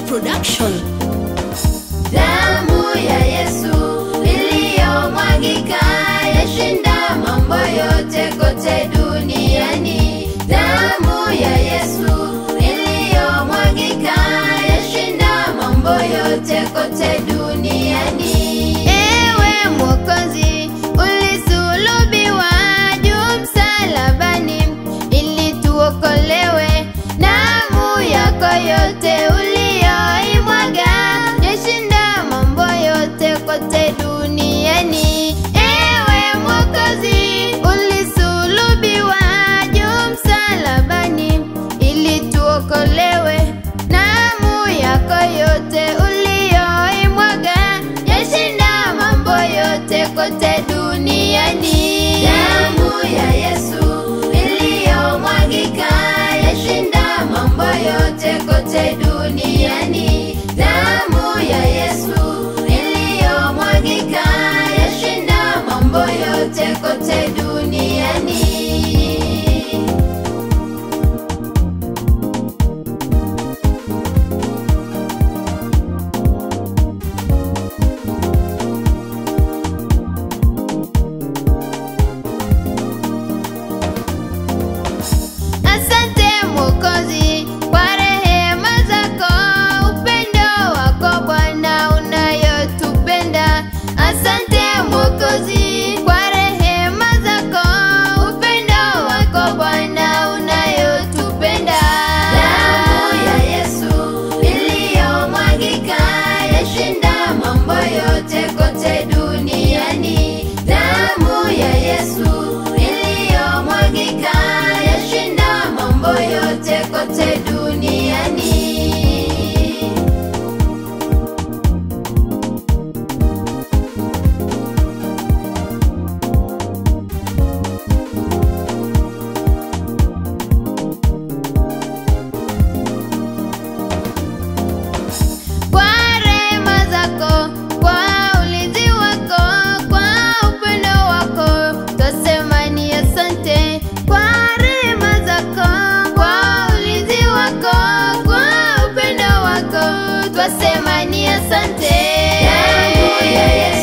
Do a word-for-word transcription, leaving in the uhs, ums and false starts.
Production. Damu ya Yesu iliyomwagika yashinda mambo yote kote duniani. Damu ya Yesu iliyomwagika yashinda mambo yote kote duniani. Ewe Mwokozi, ulisulubiwa juu msalabani ili tuokolewe. Damu yako yote uliyoimwaga yashinda mambo yote kote duniani. Ewe Mwokozi, ulisulubiwa juu msalabani ili tuokolewe. Damu yako yote uliyoimwaga yashinda mambo yote kote duniani. Damu ya Yesu iliyomwagika yashinda mambo yote kote duniani. Damu ya Yesu iliyomwagika yashinda mambo yote kote duniani. Asante Mwokozi kwa rehema zako, upendo wako Bwana unayotupenda. Asante Mwokozi kwa rehema zako, upendo wako Bwana unayotupenda. Damu ya Yesu iliyomwagika yashinda mambo yote kote duniani. Damu ya Yesu iliyomwagika yashinda mambo yote kote duniani. Kwa rehema zako, kwa ulinzi wako, kwa upendo wako, twasema ni asante. Kwa rehema zako, kwa ulinzi wako, kwa upendo wako, twasema ni asante. Damu ya Yesu